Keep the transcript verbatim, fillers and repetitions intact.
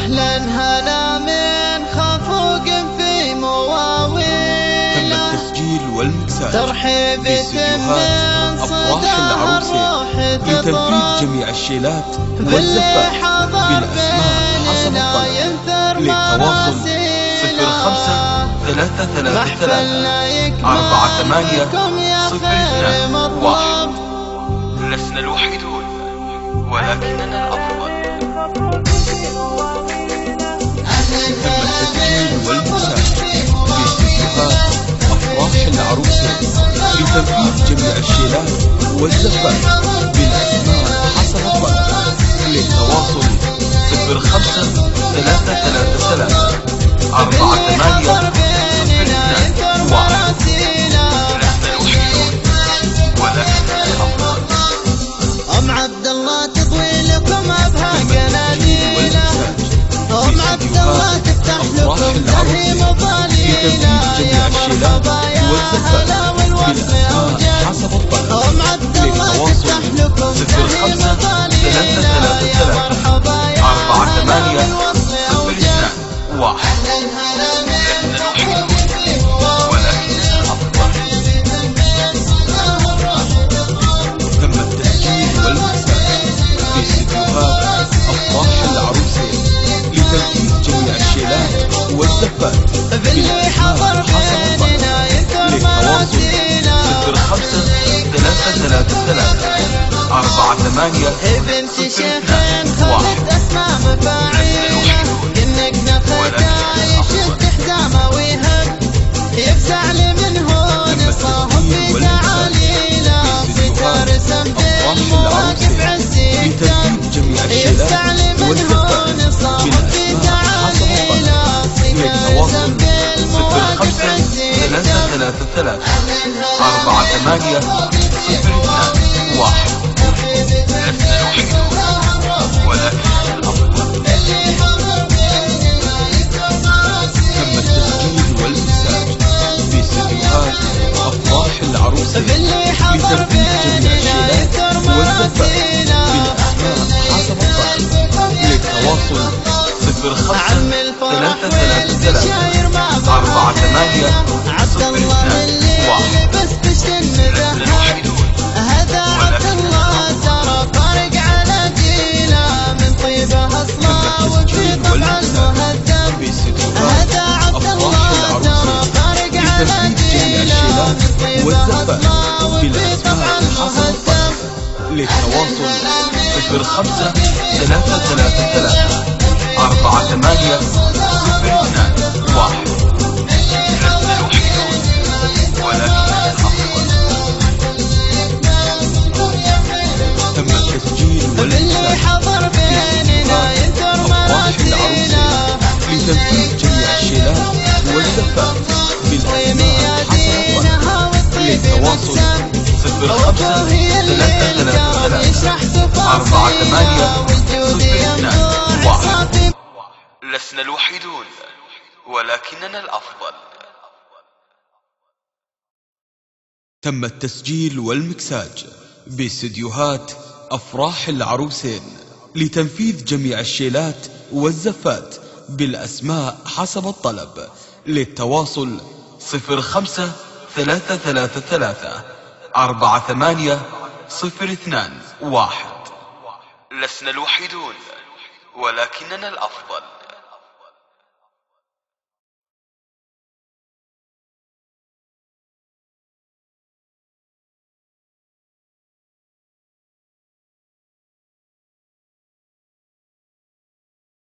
أهلا هلا من خفوق في مواويل. تم التسجيل والمكساج ترحيب في استديوهات أفراح العروسين لتنفيذ جميع الشيلات والزفات بالأسماء حسب الطلب. للتواصل صفر خمسة ثلاثة ثلاثة ثلاثة أربعة ثمانية صفر اثنان واحد. لسنا الوحيدون ولكننا الأفضل. تم التسجيل والمكساج في استديوهات أفراح العروسين لتنفيذ جميع الشيلات والزفات بالأسماء حسب الطلب. للتواصل صفر خمسة ثلاثة ثلاثة ثلاثة أربعة ثمانية صفر اثنان واحد. لسنا الوحيدون ولكننا الأفضل. أم عبد الله تضوي لكم أبها قناديله. أم عبد الله تفتح لكم تهيم ضليله. يا مرحبا يا هلا والوصف أوجه. أم عبد الله تفتح لكم تهيم ضليله. يا مرحبا يا هلا والوصف أوجه. واحد. لسنا الوحيدون ولكننا الأفضل. تم التسجيل والمكساج في استديوهات أفراح العروسين لتنفيذ جميع الشيلات والزفات بالأسماء حسب الطلب. للتواصل صفر خمسة ثلاثة ثلاثة ثلاثة أربعة ثمانية صفر اثنان واحد. أسماء مفاعيل إنك نفت عايش استحزامه ويهم يفزع لي من هون صاهم في تعاليله. سترسم بالمواقف عزيزة يفزع لي من هون صاهم في تعاليله. سترسم بالمواقف عزيزة ثلاثة ثلاثة ثلاثة أربعة ثمانية صفر اثنان واحد. لسنا الوحيدون ولكننا الأفضل. تم التسجيل والمكساج في استديوهات أفراح العروسين لتنفيذ جميع الشيلات والزفات بالأسماء حسب الطلب. للتواصل صفر خمسة ثلاثة ثلاثة ثلاثة أربعة ثمانية صفر اثنان واحد. لسنا الوحيدون هذا عبد الله ترى فارق على جيله من طيبه اصلا وفي طبع المهذب. هذا عبد الله ترى فارق على جيله من طيبه اصلا وفي طبع المهذب. للتواصل صفر خمسة ثلاثة ثلاثة ثلاثة أربعة ثمانية صفر اثنان واحد. لسنا الوحيدون ولكننا الأفضل. تم التسجيل والمكساج في أفراح العروسين لتنفيذ جميع الشيلات والزفات بالأسماء حسب الطلب. للتواصل صفر خمسة ثلاثة ثلاثة ثلاثة أربعة ثمانية صفر اثنان واحد. لسنا الوحيدون ولكننا الأفضل. تم التسجيل والمكساج باستديوهات أفراح العروسين لتنفيذ جميع الشيلات والزفات بالأسماء حسب الطلب. للتواصل صفر خمسة ثلاثة ثلاثة ثلاثة أربعة ثمانية صفر اثنان واحد. لسنا الوحيدون ولكننا الأفضل.